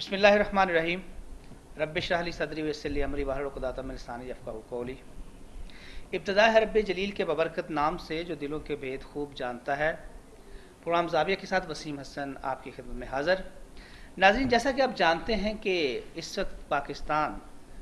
बिस्मिल्लाहिर्रहमानिर्रहीम। रब्बि इश्रह ली सदरी वयस्सिर ली अमरी वहलुल उक़दतम मिन लिसानी यफ़क़हू क़ौली। इब्तिदा है रब्बे जलील के बबरकत नाम से जो दिलों के भेद खूब जानता है। प्रोग्राम ज़ाविया के साथ वसीम हसन आपकी खिदमत में हाज़िर। नाज़रीन, जैसा कि आप जानते हैं कि इस वक्त पाकिस्तान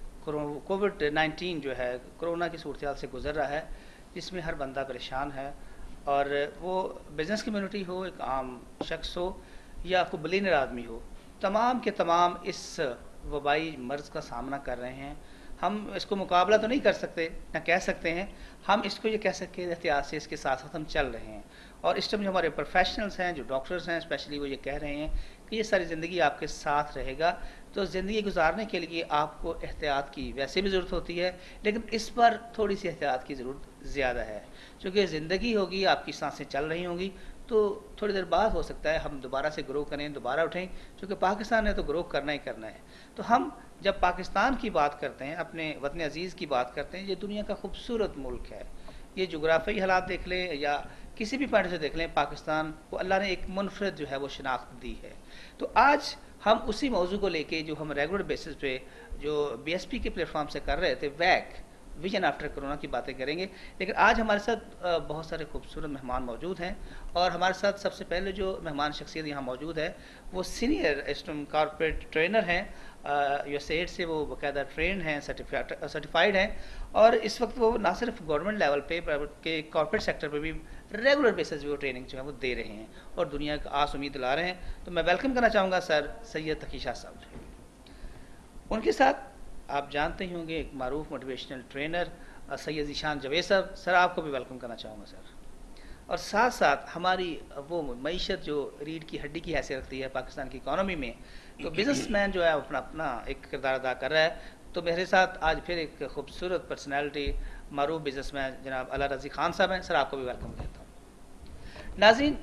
कोविड-19 जो है कोरोना की सूरत हाल से गुज़र रहा है, जिसमें हर बंदा परेशान है, और वो बिज़नेस कम्युनिटी हो, एक आम शख्स हो या कोई बिलियनर आदमी हो, तमाम के तमाम इस वबाई मर्ज़ का सामना कर रहे हैं। हम इसको मुकाबला तो नहीं कर सकते, ना कह सकते हैं, हम इसको ये कह सकते हैं एहतियात से इसके साथ साथ हम चल रहे हैं। और इस टाइम जो हमारे प्रोफेशनल्स हैं, जो डॉक्टर्स हैं स्पेशली, वो ये कह रहे हैं कि ये सारी ज़िंदगी आपके साथ रहेगा। तो ज़िंदगी गुजारने के लिए आपको एहतियात की वैसे भी ज़रूरत होती है, लेकिन इस पर थोड़ी सी एहतियात की ज़रूरत ज़्यादा है। क्योंकि ज़िंदगी होगी, आपकी सांसें चल रही होंगी, तो थोड़ी देर बाद हो सकता है हम दोबारा से ग्रो करें, दोबारा उठें, क्योंकि पाकिस्तान ने तो ग्रो करना ही करना है। तो हम जब पाकिस्तान की बात करते हैं, अपने वतन अजीज़ की बात करते हैं, ये दुनिया का खूबसूरत मुल्क है। ये जोग्राफी हालात देख लें या किसी भी पॉइंट से देख लें, पाकिस्तान को अल्लाह ने एक मुनफरद जो है वो शनाख्त दी है। तो आज हम उसी मौजू को लेके जो हम रेगुलर बेसिस पे जो BSP के प्लेटफॉर्म से कर रहे थे, वैक विजन आफ्टर कोरोना की बातें करेंगे। लेकिन आज हमारे साथ बहुत सारे खूबसूरत मेहमान मौजूद हैं, और हमारे साथ सबसे पहले जो मेहमान शख्सियत यहाँ मौजूद है वो सीनियर एस्टम कॉर्पोरेट ट्रेनर हैं। USAID से वो बाकायदा ट्रेंड हैं, सर्टिफाइड हैं, और इस वक्त वो ना सिर्फ गवर्नमेंट लेवल पे के कॉर्पोरेट सेक्टर पे भी रेगुलर बेसिस पे वो ट्रेनिंग जो है वो दे रहे हैं और दुनिया का आस उम्मीद ला रहे हैं। तो मैं वेलकम करना चाहूँगा सर सैयद तकी शाह साहब। उनके साथ आप जानते ही होंगे एक मारूफ मोटिवेशनल ट्रेनर सैयद ज़ीशान जवेद साहब। सर, आपको भी वेलकम करना चाहूँगा सर। और साथ साथ हमारी वो मईशत जो रीढ़ की हड्डी की हैसियत रखती है पाकिस्तान की इकॉनमी में, तो बिजनेसमैन जो है अपना अपना एक किरदार अदा कर रहा है। तो मेरे साथ आज फिर एक खूबसूरत पर्सनैलिटी मारूफ बिजनेसमैन जनाब अला रज़ी खान साहब हैं। सर, आपको भी वेलकम कहता हूँ। नाज़रीन,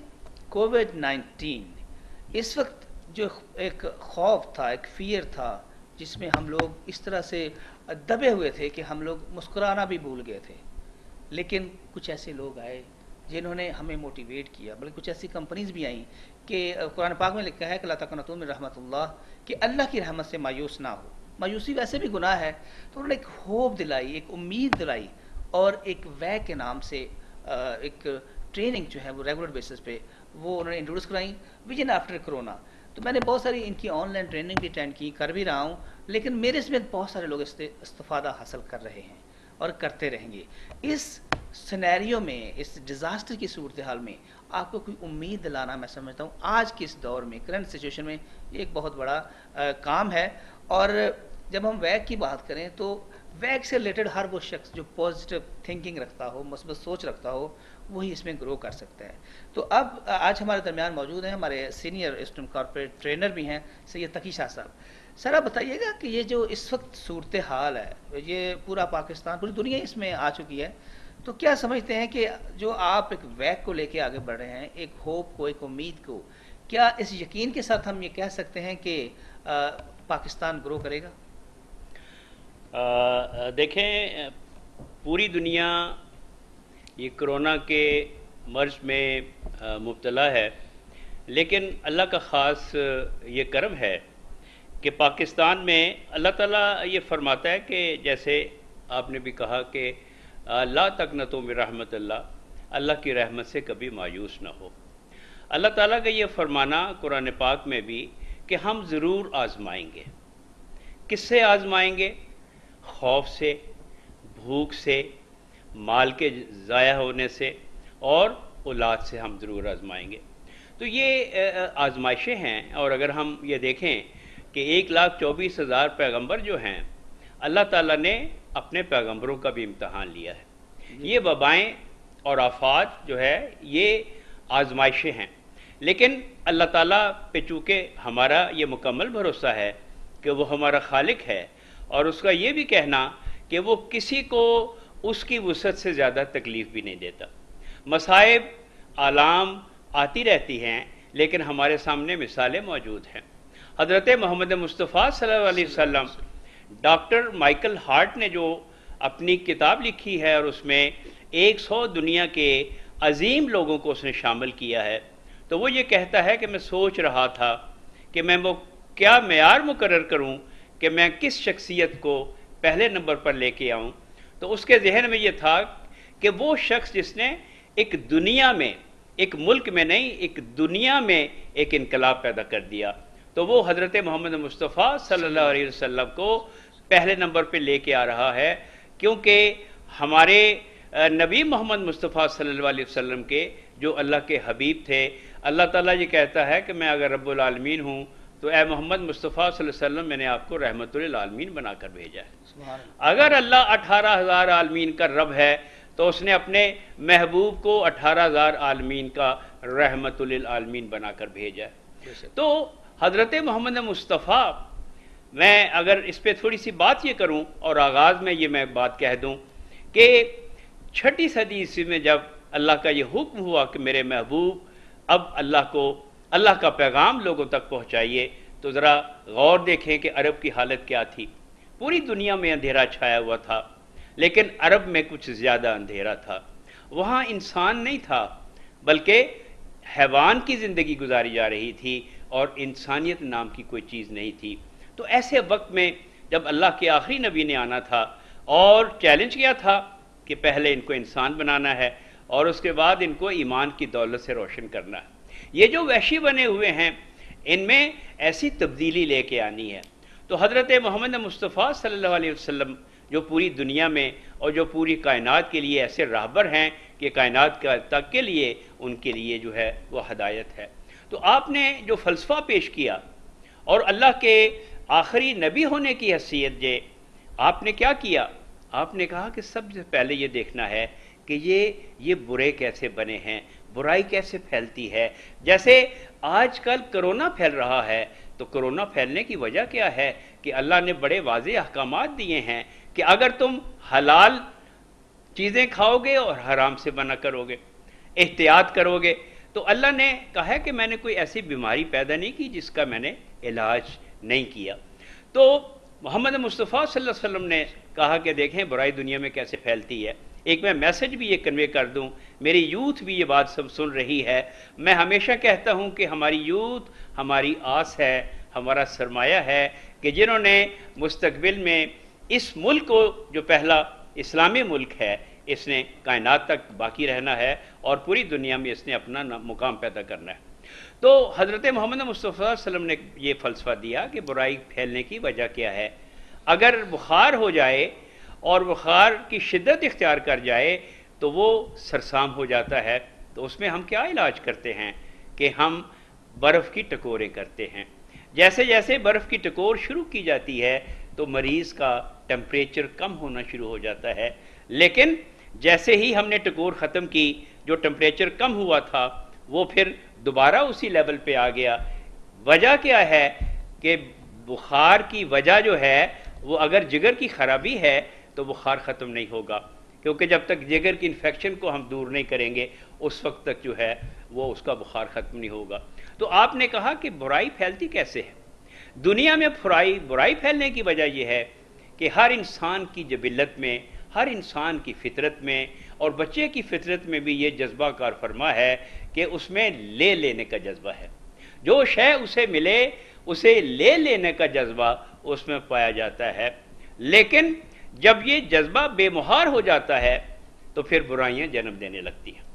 कोविड-19 इस वक्त जो एक खौफ था, एक फियर था, जिसमें हम लोग इस तरह से दबे हुए थे कि हम लोग मुस्कुराना भी भूल गए थे। लेकिन कुछ ऐसे लोग आए जिन्होंने हमें मोटिवेट किया, बल्कि कुछ ऐसी कंपनीज भी आई कि कुरान पाक में लिखा है कि ला तक़नतू मिन रहमतिल्लाह, कि अल्लाह की रहमत से मायूस ना हो। मायूसी वैसे भी गुनाह है, तो उन्होंने एक होप दिलाई, एक उम्मीद दिलाई, और एक वैक के नाम से एक ट्रेनिंग जो है वो रेगुलर बेसिस पे वो उन्होंने इंट्रोड्यूस कराई, विजन आफ्टर कोरोना। तो मैंने बहुत सारी इनकी ऑनलाइन ट्रेनिंग भी अटेंड की, कर भी रहा हूँ, लेकिन मेरे इसमें बहुत सारे लोग इससे इस्तिफादा हासिल कर रहे हैं और करते रहेंगे। इस सिनेरियो में, इस डिज़ास्टर की सूरत हाल में आपको कोई उम्मीद दिलाना, मैं समझता हूँ आज के इस दौर में, करंट सिचुएशन में, ये एक बहुत बड़ा काम है। और जब हम वैक की बात करें तो वैक से रिलेटेड हर वो शख्स जो पॉजिटिव थिंकिंग रखता हो, मुस्बत सोच रखता हो, वही इसमें ग्रो कर सकता है। तो अब आज हमारे दरमियान मौजूद हैं हमारे सीनियर एस्टम कॉर्पोरेट ट्रेनर भी हैं सैयद तकी शाह साहब। सर, आप बताइएगा कि ये जो इस वक्त सूरत हाल है, ये पूरा पाकिस्तान, पूरी दुनिया इसमें आ चुकी है, तो क्या समझते हैं कि जो आप एक वैक को लेके आगे बढ़ रहे हैं, एक होप को, एक उम्मीद को, क्या इस यकीन के साथ हम ये कह सकते हैं कि पाकिस्तान ग्रो करेगा? देखें, पूरी दुनिया ये कोरोना के मर्ज में मुब्तला है, लेकिन अल्लाह का ख़ास ये करम है कि पाकिस्तान में अल्लाह ताला ये फरमाता है कि जैसे आपने भी कहा कि ला तक़नतू मिन रहमतिल्लाह, अल्लाह की रहमत से कभी मायूस ना हो। अल्लाह ताला का ये फरमाना कुरान पाक में भी कि हम ज़रूर आज़माएंगे। किससे आज़माएंगे? खौफ से, भूख से, माल के ज़ाया होने से और औलाद से हम ज़रूर आज़माएंगे। तो ये आज़माइशें हैं। और अगर हम ये देखें कि 1,24,000 पैगंबर जो हैं, अल्लाह ताला ने अपने पैगंबरों का भी इम्तहान लिया है। ये वबाएँ और आफात जो है ये आज़माइशें हैं, लेकिन अल्लाह ताला पे चूँकि हमारा ये मुकम्मल भरोसा है कि वो हमारा खालिक है, और उसका ये भी कहना कि वो किसी को उसकी वुसअत से ज़्यादा तकलीफ़ भी नहीं देता। मसाइब आलाम आती रहती हैं, लेकिन हमारे सामने मिसालें मौजूद हैं। हज़रत मोहम्मद मुस्तफ़ा सल्लल्लाहु अलैहि वसल्लम, डॉक्टर माइकल हार्ट ने जो अपनी किताब लिखी है और उसमें 100 दुनिया के अजीम लोगों को उसने शामिल किया है, तो वो ये कहता है कि मैं सोच रहा था कि मैं वो کیا معیار مقرر کروں کہ میں کس شخصیت کو پہلے نمبر پر لے کے آؤں؟ تو اس کے ذہن میں یہ تھا کہ وہ شخص جس نے ایک دنیا میں، ایک ملک میں نہیں، ایک دنیا میں ایک انقلاب پیدا کر دیا، تو وہ حضرت محمد مصطفیٰ صلی اللہ علیہ وسلم کو پہلے نمبر پہ لے کے آ رہا ہے، کیونکہ ہمارے نبی محمد مصطفیٰ صلی اللہ علیہ وسلم کے جو اللہ کے حبیب تھے، اللہ تعالیٰ یہ کہتا ہے کہ میں اگر رب العالمین ہوں تو اے محمد مصطفیٰ صلی اللہ علیہ وسلم میں نے آپ کو رحمت للعالمین بنا کر بھیجا ہے۔ اگر اللہ 18,000 عالمین کا رب ہے تو اس نے اپنے محبوب کو 18,000 عالمین کا رحمت للعالمین بنا کر بھیجا ہے۔ تو حضرت محمد مصطفیٰ، میں اگر اس پہ تھوڑی سی بات یہ کروں اور آغاز میں یہ میں بات کہہ دوں کہ 6 صدی عیسوی میں جب اللہ کا یہ حکم ہوا کہ میرے محبوب اب اللہ کا پیغام لوگوں تک پہنچائیے، تو ذرا غور دیکھیں کہ عرب کی حالت کیا تھی۔ پوری دنیا میں اندھیرا چھایا ہوا تھا، لیکن عرب میں کچھ زیادہ اندھیرا تھا۔ وہاں انسان نہیں تھا، بلکہ حیوان کی زندگی گزاری جا رہی تھی اور انسانیت نام کی کوئی چیز نہیں تھی۔ تو ایسے وقت میں جب اللہ کے آخری نبی نے آنا تھا اور چیلنج کیا تھا کہ پہلے ان کو انسان بنانا ہے اور اس کے بعد ان کو ایمان کی دولت سے روشن کرنا ہے، یہ جو وحشی بنے ہوئے ہیں ان میں ایسی تبدیلی لے کے آنی ہے۔ تو حضرت محمد مصطفیٰ صلی اللہ علیہ وسلم جو پوری دنیا میں اور جو پوری کائنات کے لیے ایسے راہبر ہیں کہ کائنات تک کے لیے ان کے لیے جو ہے وہ ہدایت ہے۔ تو آپ نے جو فلسفہ پیش کیا اور اللہ کے آخری نبی ہونے کی حیثیت جو آپ نے کیا کیا، آپ نے کہا کہ سب سے پہلے یہ دیکھنا ہے کہ یہ برے کیسے بنے ہیں، برائی کیسے پھیلتی ہے۔ جیسے آج کل کرونا پھیل رہا ہے، تو کرونا پھیلنے کی وجہ کیا ہے کہ اللہ نے بڑے واضح احکامات دیے ہیں کہ اگر تم حلال چیزیں کھاؤ گے اور حرام سے منع کرو گے، احتیاط کرو گے، تو اللہ نے کہا ہے کہ میں نے کوئی ایسی بیماری پیدا نہیں کی جس کا میں نے علاج نہیں کیا۔ تو محمد مصطفیٰ صلی اللہ علیہ وسلم نے کہا کہ دیکھیں برائی دنیا میں کیسے پھیلتی ہے۔ ایک میں میسج بھی یہ کنوے کر دوں، میری یوتھ بھی یہ بات سب سن رہی ہے۔ میں ہمیشہ کہتا ہوں کہ ہماری یوتھ ہماری آس ہے، ہمارا سرمایہ ہے، کہ جنہوں نے مستقبل میں اس ملک کو جو پہلا اسلامی ملک ہے، اس نے کائنات تک باقی رہنا ہے اور پوری دنیا میں اس نے اپنا مقام پیدا کرنا ہے۔ تو حضرت محمد مصطفیٰ صلی اللہ علیہ وسلم نے یہ فلسفہ دیا کہ برائی پھیلنے کی وجہ کیا ہے۔ اگر بخار ہو جائے اور بخار کی شدت اختیار کر جائے تو وہ سرسام ہو جاتا ہے، تو اس میں ہم کیا علاج کرتے ہیں کہ ہم برف کی ٹکوریں کرتے ہیں۔ جیسے جیسے برف کی ٹکور شروع کی جاتی ہے تو مریض کا ٹمپریچر کم ہونا شروع ہو جاتا ہے، لیکن جیسے ہی ہم نے ٹکور ختم کی، جو ٹمپریچر کم ہوا تھا وہ پھر دوبارہ اسی لیول پہ آ گیا۔ وجہ کیا ہے کہ بخار کی وجہ جو ہے وہ اگر جگر کی خرابی ہے تو بخار ختم نہیں ہوگا، کیونکہ جب تک جگر کی انفیکشن کو ہم دور نہیں کریں گے اس وقت تک جو ہے وہ اس کا بخار ختم نہیں ہوگا۔ تو آپ نے کہا کہ برائی پھیلتی کیسے ہے؟ دنیا میں برائی پھیلنے کی وجہ یہ ہے کہ ہر انسان کی جبلت میں، ہر انسان کی فطرت میں اور بچے کی فطرت میں بھی یہ جذبہ کار فرما ہے کہ اس میں لے لینے کا جذبہ ہے۔ جو شے اسے ملے اسے لے لینے کا جذبہ اس میں پایا جاتا ہے، لیکن جب یہ جذبہ بے مہار ہو جاتا ہے تو پھر برائیاں جنم دینے لگتی ہیں۔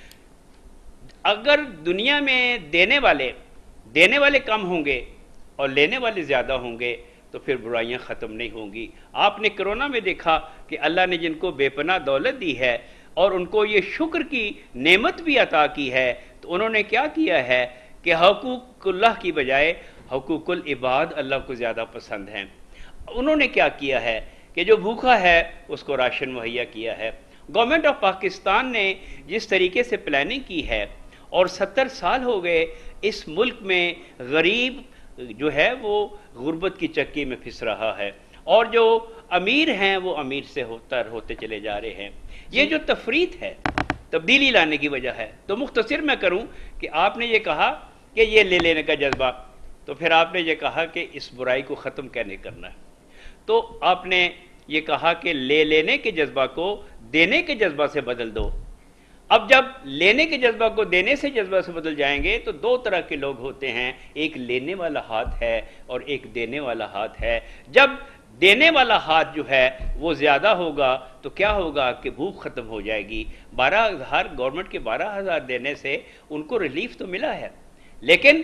اگر دنیا میں دینے والے کم ہوں گے اور لینے والے زیادہ ہوں گے تو پھر برائیاں ختم نہیں ہوں گی۔ آپ نے کرونا میں دیکھا کہ اللہ نے جن کو بے پناہ دولت دی ہے اور ان کو یہ شکر کی نعمت بھی عطا کی ہے، تو انہوں نے کیا کیا ہے کہ حقوق اللہ کی بجائے حقوق العباد اللہ کو زیادہ پسند ہیں۔ انہوں نے کیا کیا ہے کہ جو بھوکا ہے اس کو راشن مہیا کیا ہے۔ گورنمنٹ آف پاکستان نے جس طریقے سے پلاننگ کی ہے، اور 70 سال ہو گئے اس ملک میں غریب جو ہے وہ غربت کی چکی میں پھنس رہا ہے، اور جو امیر ہیں وہ امیر سے ہوتے چلے جا رہے ہیں۔ یہ جو تفریط ہے تبدیلی لانے کی وجہ ہے۔ تو مختصر میں کروں کہ آپ نے یہ کہا کہ یہ لے لینے کا جذبہ، تو پھر آپ نے یہ کہا کہ اس برائی کو ختم کیسے کرنا ہے، تو آپ نے یہ کہا کہ لے لینے کے جذبہ کو دینے کے جذبہ سے بدل دو۔ اب جب لینے کے جذبہ کو دینے سے جذبہ سے بدل جائیں گے تو دو طرح کے لوگ ہوتے ہیں، ایک لینے والا ہاتھ ہے اور ایک دینے والا ہاتھ ہے۔ جب دینے والا ہاتھ جو ہے وہ زیادہ ہوگا تو کیا ہوگا کہ بھوک ختم ہو جائے گی۔ 12,000 گورنمنٹ کے 12,000 دینے سے ان کو ریلیف تو ملا ہے، لیکن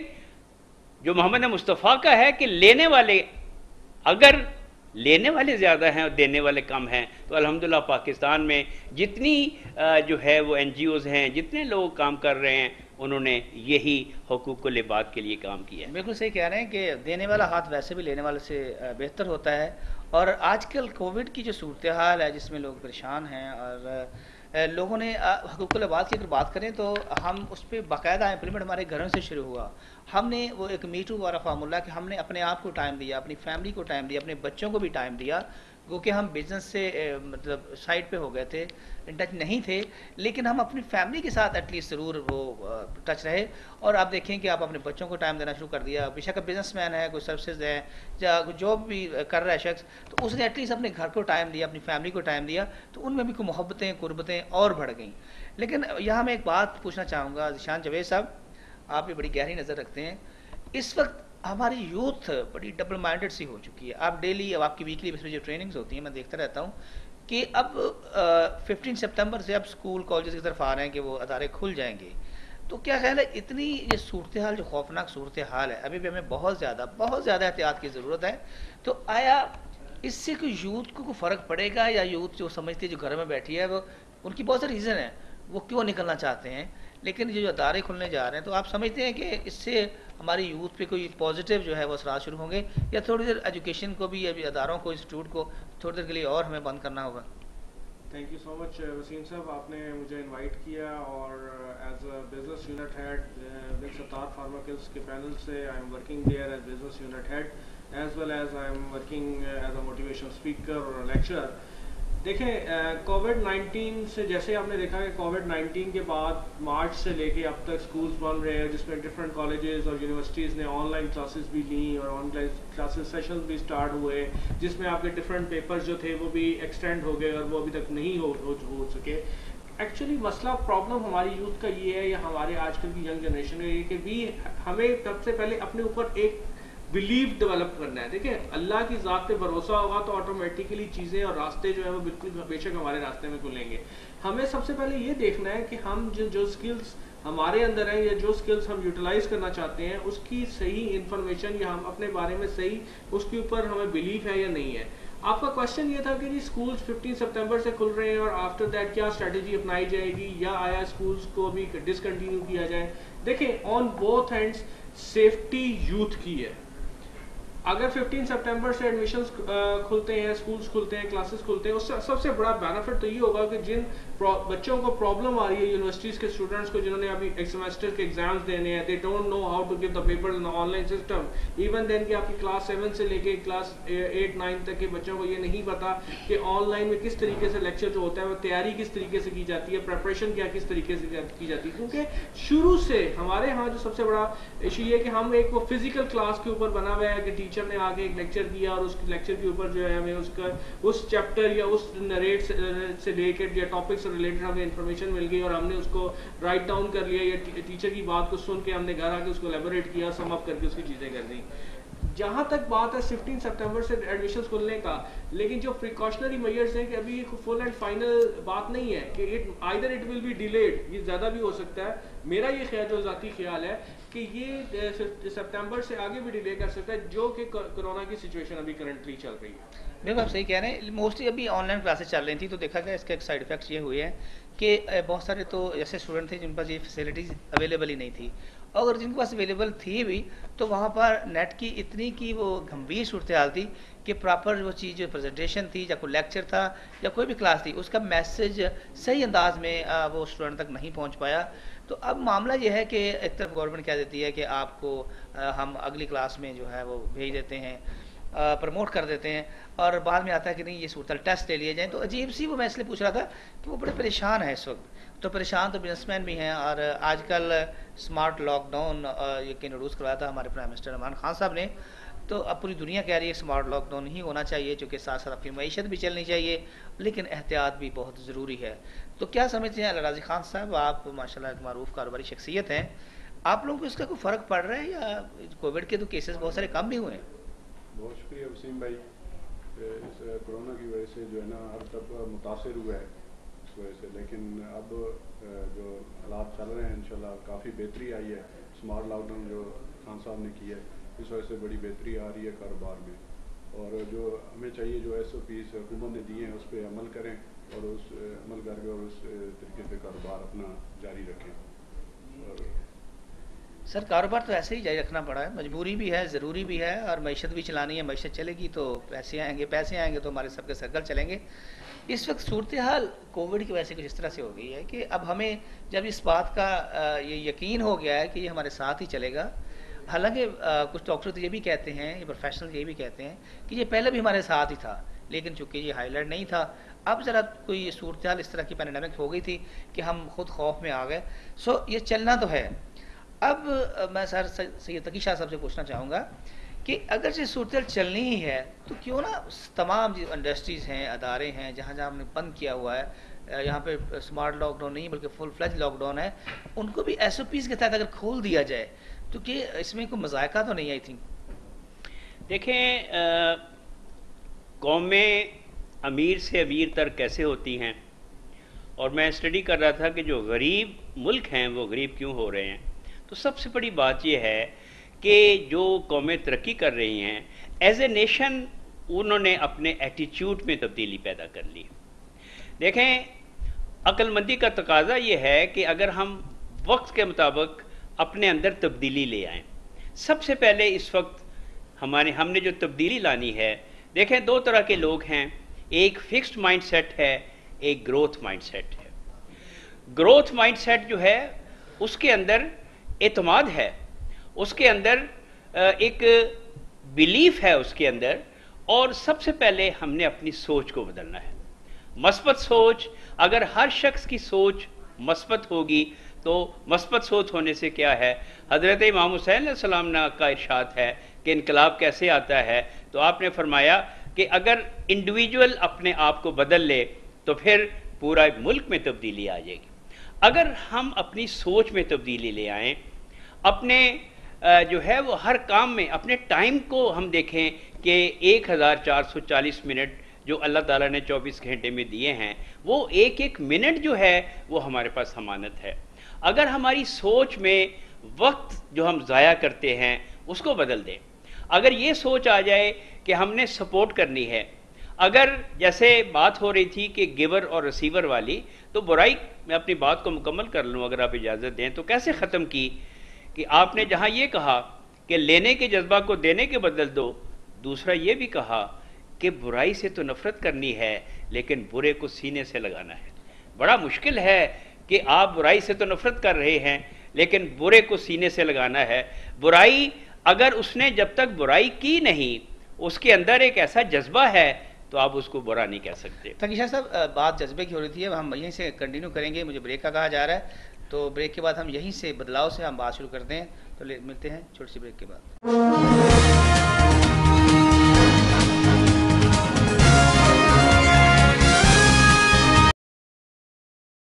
جو محمد مصطفیٰ کا ہے کہ لینے والے، اگر لینے والے زیادہ ہیں اور دینے والے کم ہیں تو الحمدللہ پاکستان میں جتنی جو ہے وہ این جی اوز ہیں، جتنے لوگ کام کر رہے ہیں، انہوں نے یہی حقوق العباد کے لیے کام کیا ہے۔ بالکل صحیح کہہ رہے ہیں کہ دینے والا ہاتھ ویسے بھی لینے والے سے بہتر ہوتا ہے، اور آج کل کووڈ کی جو صورتحال ہے جس میں لوگ پریشان ہیں، اور لوگوں نے حقوق العباد کی اگر بات کریں تو ہم اس پہ باقاعدہ امپلیمنٹ ہمارے گھروں سے شروع ہوا۔ ہم نے وہ ایک میٹو والا فارمولہ کہ ہم نے اپنے آپ کو ٹائم دیا، اپنی فیملی کو ٹائم دیا، اپنے بچوں کو بھی ٹائم دیا، کیونکہ ہم بزنس سے مطلب سائڈ پہ ہو گئے تھے، ٹچ نہیں تھے، لیکن ہم اپنی فیملی کے ساتھ ایٹ لیسٹ ضرور وہ ٹچ رہے۔ اور آپ دیکھیں کہ آپ اپنے بچوں کو ٹائم دینا شروع کر دیا، بے شک بزنس مین ہے، کوئی سروسز ہے یا جاب بھی کر رہا ہے شخص، تو اس نے ایٹ لیسٹ اپنے گھر کو ٹائم دیا، اپنی فیملی کو ٹائم دیا، تو ان میں بھی کوئی محبتیں قربتیں اور بڑھ گئیں۔ لیکن یہاں میں ایک بات پوچھنا چاہوں گا ذیشان جاوید صاحب، آپ بھی بڑی گہری نظر رکھتے ہیں، اس وقت ہماری یوتھ بڑی ڈبل مائنڈڈ سی ہو چکی ہے۔ آپ ڈیلی، اب آپ کی ویکلی بیس پہ جو ٹریننگز ہوتی ہیں میں دیکھتا رہتا ہوں کہ اب 15 سپتمبر سے اب اسکول کالجز کی طرف آ رہے ہیں کہ وہ ادارے کھل جائیں گے، تو کیا خیال ہے اتنی یہ صورتحال جو خوفناک صورتحال ہے، ابھی بھی ہمیں بہت زیادہ احتیاط کی ضرورت ہے، تو آیا اس سے کوئی یوتھ کو کوئی فرق پڑے گا، یا یوتھ جو سمجھتی ہے جو گھر میں بیٹھی ہے وہ، ان کی بہت ساری ریزن ہیں وہ کیوں نکلنا چاہتے ہیں، لیکن یہ جو ادارے کھلنے جا رہے ہیں تو آپ سمجھتے ہیں کہ اس سے ہماری یوتھ پہ کوئی پازیٹیو جو ہے وہ اثرات شروع ہوں گے، یا تھوڑی دیر ایجوکیشن کو بھی، ابھی اداروں کو، انسٹیٹیوٹ کو تھوڑی دیر کے لیے اور ہمیں بند کرنا ہوگا؟ Thank you so much Waseem صاحب، آپ نے مجھے انوائٹ کیا، اور as a business unit head with Sattar pharmacals کے پینل سے I am working there as business unit head, as well as I am working as a motivation speaker اور lecturer. دیکھیں کووڈ 19 سے، جیسے آپ نے دیکھا کہ کووڈ 19 کے بعد مارچ سے لے کے اب تک اسکولس بن رہے ہیں، جس میں ڈفرینٹ کالجز اور یونیورسٹیز نے آن لائن کلاسز بھی لیں اور آن لائن کلاسز سیشنز بھی اسٹارٹ ہوئے، جس میں آپ کے ڈفرینٹ پیپرز جو تھے وہ بھی ایکسٹینڈ ہو گئے اور وہ ابھی تک نہیں ہو سکے۔ ایکچولی مسئلہ پرابلم ہماری یوتھ کا یہ ہے، یا ہمارے آج کل کی ینگ جنریشن کا یہ، کہ ہمیں سب سے پہلے اپنے اوپر ایک بلیو ڈیولپ کرنا ہے۔ دیکھیں اللہ کی ذات پہ بھروسہ ہوگا تو آٹومیٹیکلی چیزیں اور راستے جو ہے وہ بالکل بے شک ہمارے راستے میں کھلیں گے۔ ہمیں سب سے پہلے یہ دیکھنا ہے کہ ہم جو اسکلس ہمارے اندر ہیں، یا جو اسکلس ہم یوٹیلائز کرنا چاہتے ہیں، اس کی صحیح انفارمیشن، یا ہم اپنے بارے میں صحیح اس کے اوپر ہمیں بلیف ہے یا نہیں ہے۔ آپ کا کوشچن یہ تھا کہ جی اسکولس 15 سپتمبر سے کھل رہے ہیں اور آفٹر دیٹ کیا اسٹریٹجی اپنائی جائے گی، یا آیا اسکولس کو بھی ڈسکنٹینیو کیا جائے۔ دیکھیں on both hands safety youth کی ہے۔ اگر 15 سپٹمبر سے ایڈمیشنز کھلتے ہیں، اسکولس کھلتے ہیں، کلاسز کھلتے ہیں، اس سے سب سے بڑا بینیفٹ تو یہ ہوگا کہ جن بچوں کو پرابلم آ رہی ہے، یونیورسٹیز کے اسٹوڈنٹس کو جنہوں نے ابھی ایک سیمسٹر کے ایگزامز دینے ہیں، they don't know how to give the paper in online system, even then کہ آپ کی کلاس 7 سے لے کے کلاس 8 9 تک کے بچوں کو یہ نہیں پتا کہ آن لائن میں کس طریقے سے لیکچر جو ہوتا ہے وہ تیاری کس طریقے سے کی جاتی ہے، پریپریشن کیا کس طریقے سے کی جاتی ہے۔ کیونکہ شروع سے ہمارے ہاں جو سب سے بڑا ایشو یہ ہے کہ ہم ایک وہ فزیکل کلاس کے اوپر بنا ہوا ہے کہ ٹیچر نے آگے ایک لیکچر دیا اور اس لیکچر کے اوپر جو ہے ہمیں اس چیپٹر یا اس نریٹ سے ریلیٹڈ یا ٹاپک سے ریلیٹڈ ہمیں انفارمیشن مل گئی اور ہم نے اس کو رائٹ ڈاؤن کر لیا، یا ٹیچر کی بات کو سن کے ہم نے گھر آ کے اس کو ایلیبوریٹ کیا، سم اپ کر کے اس کی چیزیں کر دیں۔ جہاں تک بات ہے 15 سپٹمبر سے ایڈمیشنز کھلنے کا، لیکن جو پریکاشنری میئرز ہیں کہ ابھی یہ فل اینڈ فائنل بات نہیں ہے کہ either it will be delayed, یہ زیادہ بھی ہو سکتا ہے۔ میرا یہ خیال، جو ذاتی خیال ہے، کہ یہ سپتمبر سے آگے بھی ڈیلے کر سکتا ہے، جو کہ کرونا کی سچویشن ابھی کرنٹلی چل رہی ہے۔ بالکل آپ صحیح کہہ رہے ہیں، موسٹلی ابھی آن لائن کلاسز چل رہی تھیں تو دیکھا گیا اس کے ایک سائڈ ایفیکٹس یہ ہوئے ہیں کہ بہت سارے تو ایسے اسٹوڈنٹ تھے جن پر یہ فیسلٹیز اویلیبل ہی نہیں تھی، اور جن کے پاس اویلیبل تھی بھی تو وہاں پر نیٹ کی اتنی کی وہ گھمبیر صورتحال تھی کہ پراپر وہ چیز جو پریزنٹیشن تھی یا کوئی لیکچر تھا یا کوئی بھی کلاس تھی، اس کا میسج صحیح انداز میں وہ اسٹوڈنٹ تک نہیں پہنچ پایا۔ تو اب معاملہ یہ ہے کہ ایک طرف گورنمنٹ کیا دیتی ہے کہ آپ کو ہم اگلی کلاس میں جو ہے وہ بھیج دیتے ہیں، پروموٹ کر دیتے ہیں، اور بعد میں آتا ہے کہ نہیں یہ صورتحال ٹیسٹ لے لیے جائیں، تو عجیب سی وہ میں اس لیے پوچھ رہا تھا کہ وہ بڑے پریشان ہیں اس وقت، تو پریشان تو بزنس مین بھی ہیں، اور آج کل اسمارٹ لاک ڈاؤن یہ انٹروڈیوس کروایا تھا ہمارے پرائم منسٹر عمران خان صاحب نے، تو اب پوری دنیا کہہ رہی ہے اسمارٹ لاک ڈاؤن ہی ہونا چاہیے، چونکہ ساتھ ساتھ اپنی معیشت بھی چلنی چاہیے، لیکن احتیاط بھی بہت ضروری ہے۔ تو کیا سمجھتے ہیں راضی خان صاحب، آپ ماشاءاللہ ایک معروف کاروباری شخصیت ہیں، آپ لوگوں کو اس کا کوئی فرق پڑ رہا ہے یا کووڈ کے تو کیسز بہت سارے کم بھی ہوئے ہیں؟ بہت شکریہ وسیم بھائی، اس کرونا کی وجہ سے جو ہے نا ہر طبقہ متاثر ہوا ہے اس وجہ سے، لیکن اب جو حالات چل رہے ہیں انشاءاللہ کافی بہتری آئی ہے۔ اسمارٹ لاک ڈاؤن جو خان صاحب نے کی ہے اس وجہ سے بڑی بہتری آ رہی ہے کاروبار میں، اور جو ہمیں چاہیے جو ایس او پیز حکومت نے دیے ہیں اس پہ عمل کریں، اور اس عمل کر کے اور اس طریقے سے کاروبار اپنا جاری رکھیں۔ اور سر کاروبار تو ایسے ہی جاری رکھنا پڑا ہے، مجبوری بھی ہے، ضروری بھی ہے، اور معیشت بھی چلانی ہے، معیشت چلے گی تو پیسے آئیں گے تو ہمارے سب کے سرکل چلیں گے۔ اس وقت صورتحال کووڈ کی وجہ سے کچھ اس طرح سے ہو گئی ہے کہ اب ہمیں جب اس بات کا یہ یقین ہو گیا ہے کہ یہ ہمارے ساتھ ہی چلے گا، حالانکہ کچھ ڈاکٹر تو یہ بھی کہتے ہیں، یہ پروفیشنل یہ بھی کہتے ہیں کہ یہ پہلے بھی ہمارے ساتھ ہی تھا، لیکن چونکہ یہ ہائی لائٹ نہیں تھا، اب ذرا کوئی صورتحال اس طرح کی پینڈیمک ہو گئی تھی کہ ہم خود خوف میں آ گئے۔ سو یہ چلنا تو ہے۔ اب میں سر سید تقی شاہ صاحب سے پوچھنا چاہوں گا کہ اگر یہ صورتحال چلنی ہی ہے تو کیوں نہ تمام جو انڈسٹریز ہیں، ادارے ہیں، جہاں جہاں ہم نے بند کیا ہوا ہے، یہاں پہ اسمارٹ لاک ڈاؤن نہیں بلکہ فل فلیج لاک ڈاؤن ہے، ان کو بھی ایس او پیز کے تحت اگر کھول دیا جائے تو کہ اس میں کوئی مذائقہ تو نہیں آئی تھی؟ دیکھیں قومیں امیر سے امیر تر کیسے ہوتی ہیں، اور میں اسٹڈی کر رہا تھا کہ جو غریب ملک ہیں وہ غریب کیوں ہو رہے ہیں، تو سب سے بڑی بات یہ ہے کہ جو قومیں ترقی کر رہی ہیں ایز اے نیشن انہوں نے اپنے ایٹیچیوڈ میں تبدیلی پیدا کر لی۔ دیکھیں عقل مندی کا تقاضا یہ ہے کہ اگر ہم وقت کے مطابق اپنے اندر تبدیلی لے آئیں، سب سے پہلے اس وقت ہم نے جو تبدیلی لانی ہے، دیکھیں دو طرح کے لوگ ہیں، ایک فکسڈ مائنڈ سیٹ ہے، ایک گروتھ مائنڈ سیٹ ہے۔ گروتھ مائنڈ سیٹ جو ہے اس کے اندر اعتماد ہے، اس کے اندر ایک بیلیف ہے اس کے اندر، اور سب سے پہلے ہم نے اپنی سوچ کو بدلنا ہے۔ مثبت سوچ، اگر ہر شخص کی سوچ مثبت ہوگی تو مثبت سوچ ہونے سے کیا ہے، حضرت امام حسین علیہ السلام کا ارشاد ہے کہ انقلاب کیسے آتا ہے، تو آپ نے فرمایا کہ اگر انڈیویجول اپنے آپ کو بدل لے تو پھر پورا ملک میں تبدیلی آ جائے گی۔ اگر ہم اپنی سوچ میں تبدیلی لے آئیں، اپنے جو ہے وہ ہر کام میں اپنے ٹائم کو ہم دیکھیں کہ 1440 منٹ جو اللہ تعالیٰ نے 24 گھنٹے میں دیے ہیں، وہ ایک ایک منٹ جو ہے وہ ہمارے پاس ضمانت ہے۔ اگر ہماری سوچ میں وقت جو ہم ضائع کرتے ہیں اس کو بدل دیں، اگر یہ سوچ آ جائے کہ ہم نے سپورٹ کرنی ہے، اگر جیسے بات ہو رہی تھی کہ گیور اور ریسیور والی، تو برائی میں اپنی بات کو مکمل کر لوں اگر آپ اجازت دیں، تو کیسے ختم کی کہ آپ نے جہاں یہ کہا کہ لینے کے جذبہ کو دینے کے بدل دو، دوسرا یہ بھی کہا کہ برائی سے تو نفرت کرنی ہے لیکن برے کو سینے سے لگانا ہے۔ بڑا مشکل ہے کہ آپ برائی سے تو نفرت کر رہے ہیں لیکن برے کو سینے سے لگانا ہے۔ برائی اگر اس نے جب تک برائی کی نہیں، اس کے اندر ایک ایسا جذبہ ہے تو آپ اس کو برا نہیں کہہ سکتے۔ تقی شاہ صاحب بات جذبے کی ہو رہی تھی، اب ہم یہیں سے کنٹینیو کریں گے، مجھے بریک کا کہا جا رہا ہے، تو بریک کے بعد ہم یہیں سے بدلاؤ سے ہم بات شروع کرتے ہیں، تو ملتے ہیں چھوٹی سی بریک کے بعد۔